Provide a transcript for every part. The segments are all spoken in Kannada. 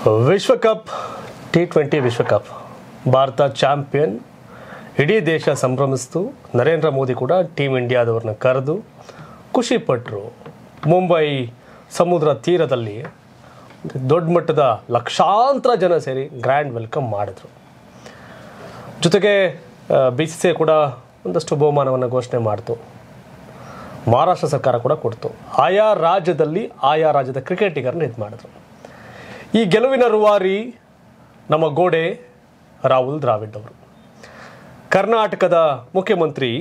ವಿಶ್ವಕಪ್ T20 ವಿಶ್ವಕಪ್ ಭಾರತ ಚಾಂಪಿಯನ್. ಇಡೀ ದೇಶ ಸಂಭ್ರಮಿಸಿತು. ನರೇಂದ್ರ ಮೋದಿ ಕೂಡ ಟೀಮ್ ಇಂಡಿಯಾದವ್ರನ್ನ ಕರೆದು ಖುಷಿಪಟ್ಟರು. ಮುಂಬೈ ಸಮುದ್ರ ತೀರದಲ್ಲಿ ದೊಡ್ಡ ಮಟ್ಟದ ಲಕ್ಷಾಂತರ ಜನ ಸೇರಿ ಗ್ರ್ಯಾಂಡ್ ವೆಲ್ಕಮ್ ಮಾಡಿದ್ರು. ಜೊತೆಗೆ BCCI ಕೂಡ ಒಂದಷ್ಟು ಬಹುಮಾನವನ್ನು ಘೋಷಣೆ ಮಾಡಿತು. ಮಹಾರಾಷ್ಟ್ರ ಸರ್ಕಾರ ಕೂಡ ಕೊಡ್ತು. ಆಯಾ ರಾಜ್ಯದಲ್ಲಿ ಆಯಾ ರಾಜ್ಯದ ಕ್ರಿಕೆಟಿಗರನ್ನ ಇದು ಮಾಡಿದ್ರು. ಈ ಗೆಲುವಿನ ರೂವಾರಿ ನಮ್ಮ ಗೋಡೆ ರಾಹುಲ್ ದ್ರಾವಿಡ್ ಅವರು. ಕರ್ನಾಟಕದ ಮುಖ್ಯಮಂತ್ರಿ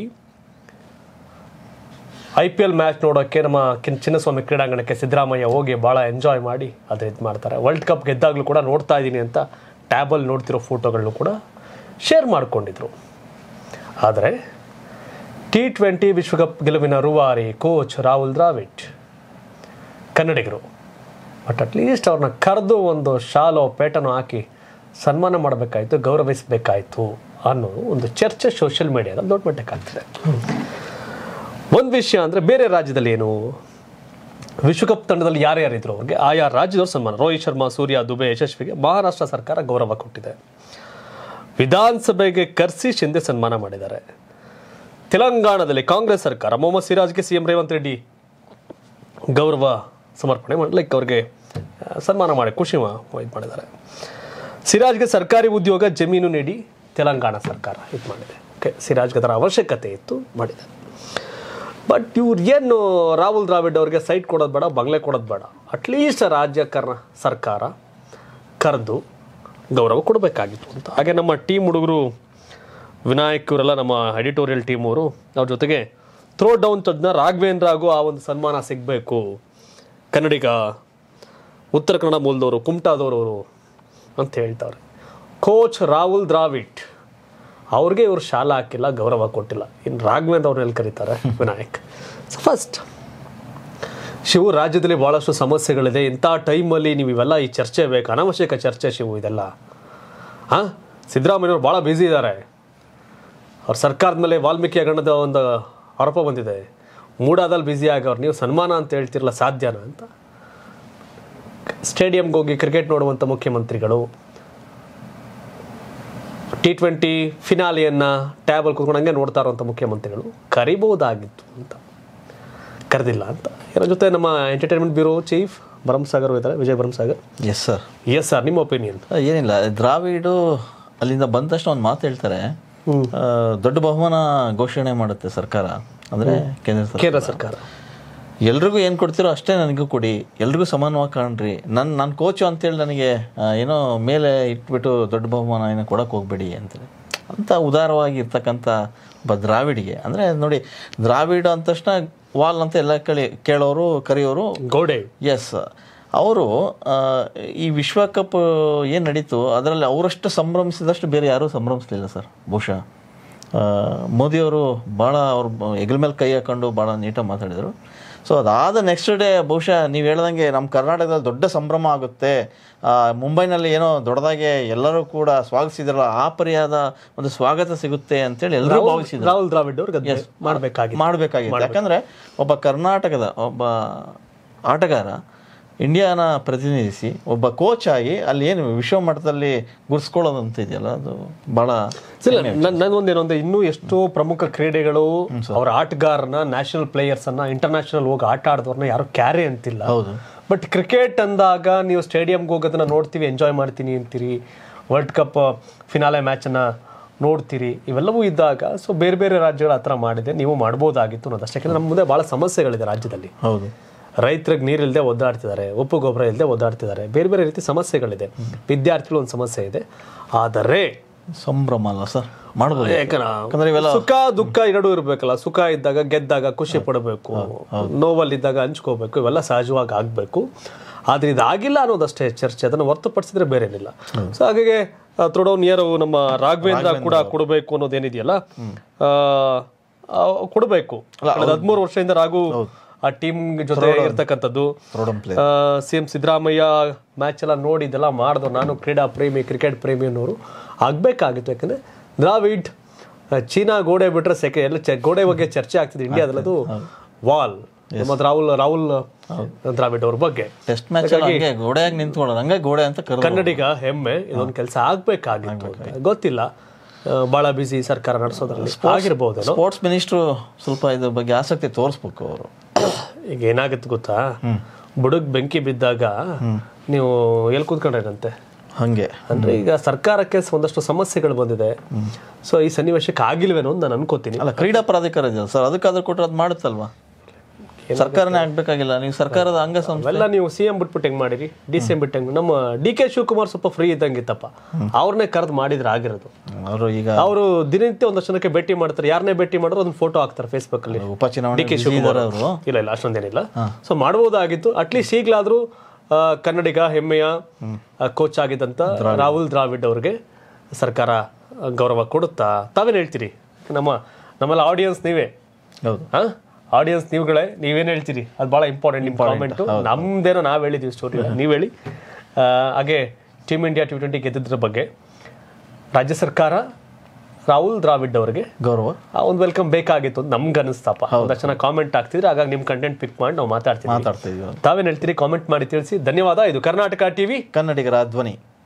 IPL ಮ್ಯಾಚ್ ನೋಡೋಕ್ಕೆ ನಮ್ಮ ಚಿನ್ನಸ್ವಾಮಿ ಕ್ರೀಡಾಂಗಣಕ್ಕೆ ಸಿದ್ದರಾಮಯ್ಯ ಹೋಗಿ ಭಾಳ ಎಂಜಾಯ್ ಮಾಡಿ ಅದು ಇದು ಮಾಡ್ತಾರೆ. ವರ್ಲ್ಡ್ ಕಪ್ ಗೆದ್ದಾಗಲೂ ಕೂಡ ನೋಡ್ತಾ ಇದ್ದೀನಿ ಅಂತ ಟ್ಯಾಬಲ್ಲಿ ನೋಡ್ತಿರೋ ಫೋಟೋಗಳನ್ನು ಕೂಡ ಶೇರ್ ಮಾಡಿಕೊಂಡಿದ್ರು. ಆದರೆ T20 ವಿಶ್ವಕಪ್ ಗೆಲುವಿನ ರೂವಾರಿ ಕೋಚ್ ರಾಹುಲ್ ದ್ರಾವಿಡ್ ಕನ್ನಡಿಗರು. ಬಟ್ ಅಟ್ಲೀಸ್ಟ್ ಅವ್ರನ್ನ ಕರೆದು ಒಂದು ಶಾಲೋ ಪೇಟನ್ನು ಹಾಕಿ ಸನ್ಮಾನ ಮಾಡಬೇಕಾಯಿತು, ಗೌರವಿಸಬೇಕಾಯಿತು ಅನ್ನೋದು ಒಂದು ಚರ್ಚೆ ಸೋಷಿಯಲ್ ಮೀಡಿಯಾದಲ್ಲಿ ದೊಡ್ಡ ಮಟ್ಟಕ್ಕೆ ಆಗ್ತಿದೆ. ಒಂದು ವಿಷಯ ಅಂದರೆ ಬೇರೆ ರಾಜ್ಯದಲ್ಲಿ ಏನು ವಿಶ್ವಕಪ್ ತಂಡದಲ್ಲಿ ಯಾರ್ಯಾರಿದ್ರು ಅವ್ರಿಗೆ ಆಯಾ ರಾಜ್ಯದವ್ರು ಸನ್ಮಾನ. ರೋಹಿತ್ ಶರ್ಮಾ, ಸೂರ್ಯ, ದುಬೆ, ಯಶಸ್ವಿಗೆ ಮಹಾರಾಷ್ಟ್ರ ಸರ್ಕಾರ ಗೌರವ ಕೊಟ್ಟಿದೆ. ವಿಧಾನಸಭೆಗೆ ಕರೆಸಿ ಶಿಂದೆ ಸನ್ಮಾನ ಮಾಡಿದ್ದಾರೆ. ತೆಲಂಗಾಣದಲ್ಲಿ ಕಾಂಗ್ರೆಸ್ ಸರ್ಕಾರ ಮೊಹಮ್ಮದ್ ಸಿರಾಜ್ಗೆ CM ರೇವಂತ್ ರೆಡ್ಡಿ ಗೌರವ ಸಮರ್ಪಣೆ ಲೈಕ್ ಅವ್ರಿಗೆ ಸನ್ಮಾನ ಮಾಡಿ ಖುಷಿ ಇದು ಮಾಡಿದ್ದಾರೆ. ಸಿರಾಜ್ಗೆ ಸರ್ಕಾರಿ ಉದ್ಯೋಗ ಜಮೀನು ನೀಡಿ ತೆಲಂಗಾಣ ಸರ್ಕಾರ ಇದು ಮಾಡಿದೆ. ಓಕೆ, ಸಿರಾಜ್ಗೆ ಅದರ ಅವಶ್ಯಕತೆ ಇತ್ತು, ಮಾಡಿದೆ. ಬಟ್ ಇವ್ರು ಏನು ರಾಹುಲ್ ದ್ರಾವಿಡ್ ಅವ್ರಿಗೆ ಸೈಟ್ ಕೊಡೋದು ಬೇಡ, ಬಂಗ್ಲೆ ಕೊಡೋದು ಬೇಡ, ಅಟ್ಲೀಸ್ಟ್ ರಾಜ್ಯ ಸರ್ಕಾರ ಕರೆದು ಗೌರವ ಕೊಡಬೇಕಾಗಿತ್ತು ಅಂತ. ಹಾಗೆ ನಮ್ಮ ಟೀಮ್ ಹುಡುಗರು ವಿನಾಯಕ್ ಇವರೆಲ್ಲ ನಮ್ಮ ಎಡಿಟೋರಿಯಲ್ ಟೀಮ್ ಅವರು ಅವ್ರ ಜೊತೆಗೆ ಥ್ರೋ ಡೌನ್ ತಜ್ಞ ರಾಘವೇಂದ್ರಗೂ ಆ ಒಂದು ಸನ್ಮಾನ ಸಿಗಬೇಕು. ಕನ್ನಡಿಗ, ಉತ್ತರ ಕನ್ನಡ ಮೂಲದವರು, ಕುಮಟಾದವರು ಅಂತ ಹೇಳ್ತಾರೆ. ಕೋಚ್ ರಾಹುಲ್ ದ್ರಾವಿಡ್ ಅವ್ರಿಗೆ ಇವರು ಶಾಲಾ ಹಾಕಿಲ್ಲ, ಗೌರವ ಕೊಟ್ಟಿಲ್ಲ. ಇನ್ನು ರಾಘವೇಂದ್ರ ಅವ್ರು ಎಲ್ಲಿ ಕರೀತಾರೆ? ವಿನಾಯಕ್. ಸೊ ಫಸ್ಟ್ ಶಿವು, ರಾಜ್ಯದಲ್ಲಿ ಭಾಳಷ್ಟು ಸಮಸ್ಯೆಗಳಿದೆ. ಇಂಥ ಟೈಮಲ್ಲಿ ನೀವು ಇವೆಲ್ಲ ಈ ಚರ್ಚೆ ಬೇಕು, ಅನಾವಶ್ಯಕ ಚರ್ಚೆ ಶಿವು ಇದೆಲ್ಲ. ಸಿದ್ದರಾಮಯ್ಯವ್ರು ಭಾಳ ಬ್ಯುಸಿ ಇದ್ದಾರೆ. ಅವ್ರ ಸರ್ಕಾರದ ಮೇಲೆ ವಾಲ್ಮೀಕಿ ಹಗರಣದ ಒಂದು ಆರೋಪ ಬಂದಿದೆ. ಮೂಡಾದಲ್ಲಿ ಬ್ಯುಸಿ ಆಗವ್ರು, ನೀವು ಸನ್ಮಾನ ಅಂತ ಹೇಳ್ತಿರಲ್ಲ, ಸಾಧ್ಯನಾ ಅಂತ. ಸ್ಟೇಡಿಯಂಗೆ ಹೋಗಿ ಕ್ರಿಕೆಟ್ ನೋಡುವಂಥ ಮುಖ್ಯಮಂತ್ರಿಗಳು T20 ಫಿನಾಲಿಯನ್ನು ಟ್ಯಾಬಲ್ಲಿ ಕೂತ್ಕೊಂಡಂಗೆ ನೋಡ್ತಾ ಇರುವಂಥ ಮುಖ್ಯಮಂತ್ರಿಗಳು ಕರಿಬಹುದಾಗಿತ್ತು ಅಂತ, ಕರೆದಿಲ್ಲ ಅಂತ. ಇದರ ಜೊತೆ ನಮ್ಮ ಎಂಟರ್ಟೈನ್ಮೆಂಟ್ ಬ್ಯೂರೋ ಚೀಫ್ ಭರಮಸಾಗರ್ ಇದ್ದಾರೆ, Vijay Bharamasagar. Yes sir. Yes sir, ನಿಮ್ಮ ಒಪಿನಿಯನ್? ಏನಿಲ್ಲ, ದ್ರಾವಿಡು ಅಲ್ಲಿಂದ ಬಂದ ತಕ್ಷಣ ಒಂದು ಮಾತು ಹೇಳ್ತಾರೆ. ದೊಡ್ಡ ಬಹುಮಾನ ಘೋಷಣೆ ಮಾಡುತ್ತೆ ಸರ್ಕಾರ, ಅಂದರೆ ಕೇಂದ್ರ ಸರ್ಕಾರ. ಎಲ್ರಿಗೂ ಏನು ಕೊಡ್ತೀರೋ ಅಷ್ಟೇ ನನಗೂ ಕೊಡಿ, ಎಲ್ರಿಗೂ ಸಮಾನವಾಗಿ ಕಾಣ್ರಿ. ನನ್ನ ಕೋಚು ಅಂತೇಳಿ ನನಗೆ ಏನೋ ಮೇಲೆ ಇಟ್ಬಿಟ್ಟು ದೊಡ್ಡ ಬಹುಮಾನ ಏನೋ ಕೊಡೋಕೆ ಹೋಗ್ಬೇಡಿ ಅಂತೇಳಿ ಅಂತ ಉದಾರವಾಗಿ ಇರ್ತಕ್ಕಂಥ ಒಬ್ಬ ದ್ರಾವಿಡಿಗೆ. ಅಂದರೆ ನೋಡಿ, ದ್ರಾವಿಡ ಅಂದ ತಕ್ಷಣ ವಾಲ್ ಅಂತ ಎಲ್ಲ ಕೇಳೋರು ಕರೆಯೋರು ಗೋಡೆ. ಎಸ್, ಅವರು ಈ ವಿಶ್ವಕಪ್ ಏನು ನಡೀತು ಅದರಲ್ಲಿ ಅವರಷ್ಟು ಸಂಭ್ರಮಿಸಿದಷ್ಟು ಬೇರೆ ಯಾರೂ ಸಂಭ್ರಮಿಸಲಿಲ್ಲ ಸರ್. ಬಹುಶಃ ಮೋದಿಯವರು ಭಾಳ ಅವ್ರ ಹೆಗಲ ಮೇಲೆ ಕೈ ಹಾಕೊಂಡು ಭಾಳ ನೀಟಾಗಿ ಮಾತಾಡಿದರು. ಸೊ ಅದಾದ ನೆಕ್ಸ್ಟ್ ಡೇ ಬಹುಶಃ ನೀವು ಹೇಳ್ದಂಗೆ ನಮ್ಮ ಕರ್ನಾಟಕದಲ್ಲಿ ದೊಡ್ಡ ಸಂಭ್ರಮ ಆಗುತ್ತೆ, ಮುಂಬೈನಲ್ಲಿ ಏನೋ ದೊಡ್ಡದಾಗೆ ಎಲ್ಲರೂ ಕೂಡ ಸ್ವಾಗತಿಸಿದ್ರಲ್ಲ, ಆ ಪರಿಯಾದ ಒಂದು ಸ್ವಾಗತ ಸಿಗುತ್ತೆ ಅಂತೇಳಿ ಎಲ್ಲರೂ ಭಾವಿಸಿದ್ರು. ರಾಹುಲ್ ದ್ರಾವಿಡ್ ಅವ್ರಿಗೆ ಮಾಡಬೇಕಾಗಿತ್ತು. ಯಾಕಂದರೆ ಒಬ್ಬ ಕರ್ನಾಟಕದ ಒಬ್ಬ ಆಟಗಾರ ಇಂಡಿಯಾನ ಪ್ರತಿನಿಧಿಸಿ ಒಬ್ಬ ಕೋಚ್ ಆಗಿ ಅಲ್ಲಿ ಏನು ವಿಶ್ವ ಮಟ್ಟದಲ್ಲಿ ಗುರ್ಸ್ಕೊಳ್ಳೋದಂತ ಇದೆಯಲ್ಲ, ಅದು ಭಾಳ. ನನ್ನೊಂದೇನು ಅಂದರೆ, ಇನ್ನೂ ಎಷ್ಟೋ ಪ್ರಮುಖ ಕ್ರೀಡೆಗಳು ಅವರ ಆಟಗಾರನ, ನ್ಯಾಷನಲ್ ಪ್ಲೇಯರ್ಸನ್ನು, ಇಂಟರ್ನ್ಯಾಷನಲ್ ಹೋಗಿ ಆಟ ಆಡಿದವ್ರನ್ನ ಯಾರು ಕ್ಯಾರಿ ಅಂತಿಲ್ಲ. ಹೌದು. ಬಟ್ ಕ್ರಿಕೆಟ್ ಅಂದಾಗ ನೀವು ಸ್ಟೇಡಿಯಂಗೆ ಹೋಗೋದನ್ನ ನೋಡ್ತೀವಿ, ಎಂಜಾಯ್ ಮಾಡ್ತೀನಿ ಅಂತೀರಿ, ವರ್ಲ್ಡ್ ಕಪ್ ಫಿನಾಲೆ ಮ್ಯಾಚನ್ನು ನೋಡ್ತೀರಿ, ಇವೆಲ್ಲವೂ ಇದ್ದಾಗ ಸೊ ಬೇರೆ ಬೇರೆ ರಾಜ್ಯಗಳು ಆ ಥರ ಮಾಡಿದೆ, ನೀವು ಮಾಡ್ಬೋದಾಗಿತ್ತು ಅನ್ನೋದಷ್ಟೇ. ಯಾಕಂದರೆ ನಮ್ಮ ಮುಂದೆ ಭಾಳ ಸಮಸ್ಯೆಗಳಿದೆ ರಾಜ್ಯದಲ್ಲಿ. ಹೌದು, ರೈತರಿಗೆ ನೀರಿಲ್ಲದೆ ಒದ್ದಾಡ್ತಿದ್ದಾರೆ, ಉಪ್ಪು ಗೊಬ್ಬರ ಇಲ್ಲದೆ ಒದ್ದಾಡ್ತಿದ್ದಾರೆ, ಬೇರೆ ಬೇರೆ ರೀತಿ ಸಮಸ್ಯೆಗಳಿದೆ. ವಿದ್ಯಾರ್ಥಿಗಳು ಒಂದು ಸಮಸ್ಯೆ ಇದೆ. ಆದರೆ ಸಂಭ್ರಮ ಅಲ್ಲ ಸರ್, ಮಾಡ್ಬೋದು. ಯಾಕಂದ್ರೆ ಇವೆಲ್ಲ ಸುಖ ದುಃಖ ಎರಡೂ ಇರಬೇಕಲ್ಲ. ಸುಖ ಇದ್ದಾಗ ಗೆದ್ದಾಗ ಖುಷಿ ಪಡಬೇಕು, ನೋವಲ್ಲಿದ್ದಾಗ ಹಂಚ್ಕೋಬೇಕು, ಇವೆಲ್ಲ ಸಹಜವಾಗಿ ಆಗಬೇಕು. ಆದರೆ ಇದಾಗಿಲ್ಲ ಅನ್ನೋದಷ್ಟೇ ಚರ್ಚೆ, ಅದನ್ನು ಹೊರತುಪಡಿಸಿದ್ರೆ ಬೇರೆ ಏನಿಲ್ಲ. ಸೊ ಹಾಗಾಗಿ ಥ್ರೋ ನಿಯರ್ ನಮ್ಮ ರಾಘವೇಂದ್ರ ಕೂಡ ಕೊಡಬೇಕು ಅನ್ನೋದೇನಿದೆಯಲ್ಲ, ಕೊಡಬೇಕು. 13 ವರ್ಷದಿಂದ ರಾಘು ಆ ಟೀಮ್ ಜೊತೆ ಇರ್ತಕ್ಕಂಥದ್ದು. CM ಸಿದ್ದರಾಮಯ್ಯ ಮ್ಯಾಚ್ ಎಲ್ಲ ನೋಡಿ ಇದೆಲ್ಲ ಮಾಡಿದ್ರು. ನಾನು ಕ್ರೀಡಾ ಪ್ರೇಮಿ, ಕ್ರಿಕೆಟ್ ಪ್ರೇಮಿ ಅನ್ನೋರು ಆಗಬೇಕಾಗಿತ್ತು. ಯಾಕಂದರೆ ದ್ರಾವಿಡ್ ಚೀನಾ ಗೋಡೆ ಬಿಟ್ಟರೆ ಎಲ್ಲ ಗೋಡೆ ಬಗ್ಗೆ ಚರ್ಚೆ ಆಗ್ತಿದೆ ಇಂಡಿಯಾದಲ್ಲಿ. ಅದು ವಾಲ್ ಮತ್ತು ರಾಹುಲ್ ದ್ರಾವಿಡ್ ಅವ್ರ ಬಗ್ಗೆ ಟೆಸ್ಟ್ ಮ್ಯಾಚ್ ಹಂಗೆ ಗೋಡೆಯಾಗಿ ನಿಂತ್ಕೊಳ್ಳೋದು, ಹಂಗೆ ಗೋಡೆ ಅಂತ ಕನ್ನಡಿಗ ಹೆಮ್ಮೆ ಇದೊಂದು ಕೆಲಸ ಆಗ್ಬೇಕಾಗಿತ್ತು ಅಂತ. ಗೊತ್ತಿಲ್ಲ, ಬಹಳ ಬಿಸಿ ಸರ್ಕಾರ ನಡೆಸೋದ್ರಲ್ಲಿ ಆಗಿರ್ಬೋದು. ಸ್ಪೋರ್ಟ್ಸ್ ಮಿನಿಸ್ಟ್ರು ಸ್ವಲ್ಪ ಇದ್ರ ಬಗ್ಗೆ ಆಸಕ್ತಿ ತೋರಿಸ್ಬೇಕು ಅವರು. ಈಗ ಏನಾಗುತ್ತೆ ಗೊತ್ತಾ, ಬುಡಕ್ ಬೆಂಕಿ ಬಿದ್ದಾಗ ನೀವು ಎಲ್ಲಿ ಕೂತ್ಕೊಂಡ್ರೇನಂತೆ ಹಂಗೆ ಅಂದ್ರೆ ಈಗ ಸರ್ಕಾರಕ್ಕೆ ಒಂದಷ್ಟು ಸಮಸ್ಯೆಗಳು ಬಂದಿದೆ. ಸೊ ಈ ಸನ್ನಿವೇಶಕ್ಕೆ ಆಗಿಲ್ವೇನೋ ಅಂತ ನಾನು ಅನ್ಕೋತೀನಿ. ಅಲ್ಲ, ಕ್ರೀಡಾ ಪ್ರಾಧಿಕಾರ ಇದೆಯಲ್ಲ ಸರ್, ಅದಕ್ಕಾದ್ರೂ ಕೊಟ್ಟರೆ ಅದು ಮಾಡುತ್ತಲ್ವಾ? ಸರ್ಕಾರನೇ ಆಗ್ಬೇಕಾಗಿಲ್ಲ, ನೀವು ಸರ್ಕಾರದ ಅಂಗಸಂಸ್ಥೆ ಅವೆಲ್ಲ ನೀವು ಸಿಎಂ ಬಿಟ್ಬಿಟ್ಟು ಹೆಂಗ್ ಮಾಡಿರಿ, ಡಿ.ಸಿ.ಎಂ ಬಿಟ್ಟು ಹೆಂಗ್. ನಮ್ಮ ಡಿ.ಕೆ. ಶಿವಕುಮಾರ್ ಸ್ವಲ್ಪ ಫ್ರೀ ಇದ್ದಂಗಿತ್ತಪ್ಪ, ಅವ್ರನ್ನೇ ಕರೆದು ಮಾಡಿದ್ರೆ ಆಗಿರೋದು. ಅವರು ಈಗ ಅವರು ದಿನನಿತ್ಯ ಒಂದಷ್ಟು ಜನಕ್ಕೆ ಭೇಟಿ ಮಾಡ್ತಾರೆ, ಯಾರನ್ನೇ ಭೇಟಿ ಮಾಡಿದ್ರು ಅದನ್ನ ಫೋಟೋ ಹಾಕ್ತಾರೆ ಫೇಸ್ಬುಕ್ ಅಲ್ಲಿ. ಉಪಚುನಾವಣೆ ಡಿ.ಕೆ. ಶಿವಕುಮಾರ್ ಅವರು ಇಲ್ಲ ಅಷ್ಟೊಂದೇನಿಲ್ಲ. ಸೊ ಮಾಡಬಹುದಾಗಿತ್ತು. ಅಟ್ಲೀಸ್ಟ್ ಈಗಲಾದ್ರೂ ಕನ್ನಡಿಗ ಹೆಮ್ಮೆಯ ಕೋಚ್ ಆಗಿದ್ದಂತ ರಾಹುಲ್ ದ್ರಾವಿಡ್ ಅವ್ರಿಗೆ ಸರ್ಕಾರ ಗೌರವ ಕೊಡುತ್ತಾ? ತಾವೇನು ಹೇಳ್ತೀರಿ? ನಮ್ಮೆಲ್ಲ ಆಡಿಯನ್ಸ್ ನೀವೇ, ಹೌದು ಆಡಿಯನ್ಸ್ ನೀವುಗಳೇ, ನೀವೇನು ಹೇಳ್ತೀರಿ? ಅದು ಭಾಳ ಇಂಪಾರ್ಟೆಂಟ್ ನಿಮ್ಮ ಕಾಮೆಂಟು. ನಮ್ದೇನೋ ನಾವು ಹೇಳಿದ್ದೀವಿ ಸ್ಟೋರಿ, ನೀವು ಹೇಳಿ. ಹಾಗೆ ಟೀಮ್ ಇಂಡಿಯಾ T20 ಗೆದ್ದಿದ್ರ ಬಗ್ಗೆ ರಾಜ್ಯ ಸರ್ಕಾರ ರಾಹುಲ್ ದ್ರಾವಿಡ್ ಅವರಿಗೆ ಗೌರವ ಒಂದು ವೆಲ್ಕಮ್ ಬೇಕಾಗಿತ್ತು ಅಂತ ನಮ್ಗೆ ಅನಿಸ್ತಪ್ಪ. ಒಂದಷ್ಟು ಜನ ಕಾಮೆಂಟ್ ಆಗ್ತಿದ್ರೆ ಹಾಗಾಗಿ ನಿಮ್ಮ ಕಂಟೆಂಟ್ ಪಿಕ್ ಮಾಡಿ ನಾವು ಮಾತಾಡ್ತೀವಿ. ಮಾತಾಡ್ತಿದ್ವಿ. ತಾವೇನು ಹೇಳ್ತೀರಿ? ಕಾಮೆಂಟ್ ಮಾಡಿ ತಿಳಿಸಿ. ಧನ್ಯವಾದ. ಇದು ಕರ್ನಾಟಕ ಟಿವಿ, ಕನ್ನಡಿಗರ ಧ್ವನಿ.